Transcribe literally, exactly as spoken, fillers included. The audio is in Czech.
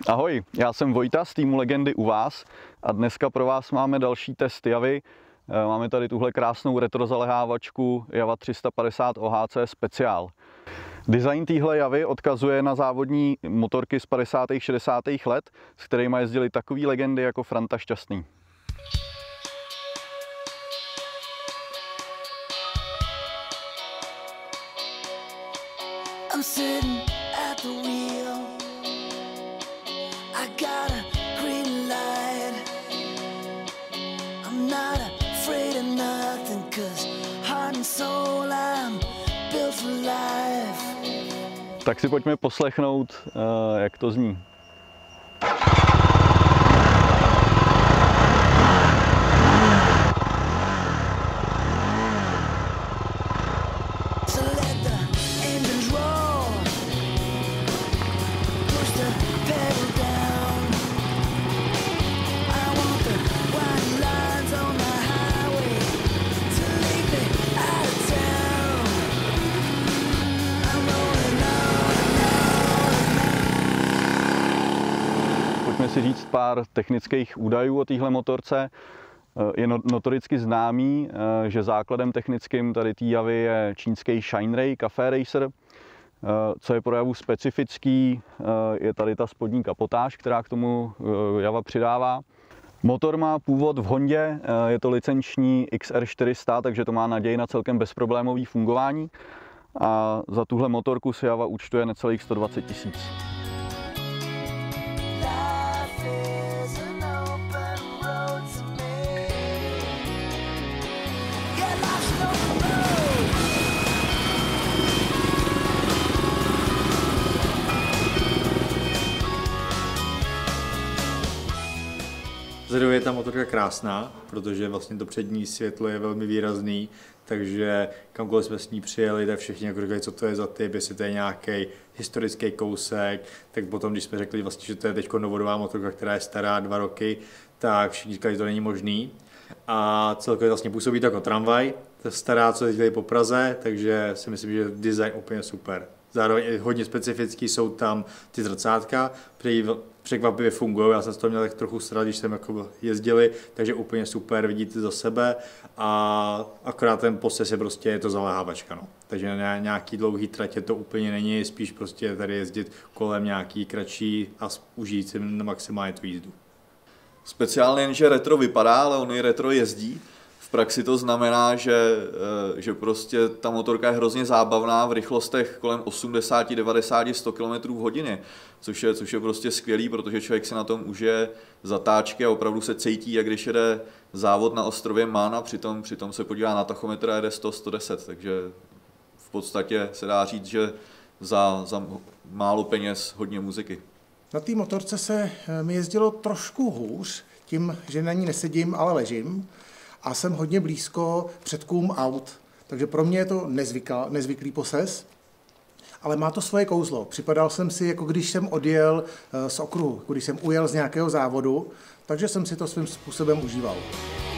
Ahoj, já jsem Vojta z týmu Legendy u vás a dneska pro vás máme další test Javy. Máme tady tuhle krásnou retrozalehávačku Java tři sta padesát O H C Speciál. Design téhle Javy odkazuje na závodní motorky z padesátých šedesátých let, s kterými jezdili takový legendy jako Franta Šťastný. I'm sitting at the wheel. I got a green light. I'm not afraid of nothing, 'cause heart and soul I'm built for life. Tak si pojďme poslechnout, jak to zní. Pojďme si říct pár technických údajů o téhle motorce. Je notoricky známý, že základem technickým tady té Javy je čínský Shineray Café Racer. Co je pro Javu specifický, je tady ta spodní kapotáž, která k tomu Java přidává. Motor má původ v Hondě, je to licenční X R čtyři sta, takže to má naději na celkem bezproblémové fungování. A za tuhle motorku si Java účtuje necelých sto dvacet tisíc. Vzadu je ta motorka krásná, protože vlastně to přední světlo je velmi výrazný, takže kamkoliv jsme s ní přijeli, tak všichni jako říkali, co to je za typ, jestli to je nějaký historický kousek, tak potom, když jsme řekli vlastně, že to je teď novodobá motorka, která je stará dva roky, tak všichni říkali, že to není možný. A celkově vlastně působí to jako tramvaj, to je stará, co jezdili po Praze, takže si myslím, že design úplně super. Zároveň hodně specifický jsou tam ty zrcátka, překvapivě fungují, já jsem z toho měl tak trochu strach, když jsem jako jezdili, takže úplně super, vidíte za sebe a akorát ten postes je prostě je to zaléhávačka, no. Takže na nějaký dlouhý tratě to úplně není, spíš prostě tady jezdit kolem nějaký kratší a užít si maximálně tu jízdu. Speciálně jen, že retro vypadá, ale on i retro jezdí. V praxi to znamená, že, že prostě ta motorka je hrozně zábavná v rychlostech kolem osmdesát, devadesát, sto kilometrů v hodině, což je, což je prostě skvělý, protože člověk se na tom užije zatáčky a opravdu se cítí, jak když jede závod na ostrově Man a přitom, přitom se podívá na tachometr a jede sto, sto deset, takže v podstatě se dá říct, že za, za málo peněz hodně muziky. Na té motorce se mi jezdilo trošku hůř, tím, že na ní nesedím, ale ležím. A jsem hodně blízko předkům aut, takže pro mě je to nezvyklý, nezvyklý poses, ale má to svoje kouzlo. Připadal jsem si, jako když jsem odjel z okruhu, když jsem ujel z nějakého závodu, takže jsem si to svým způsobem užíval.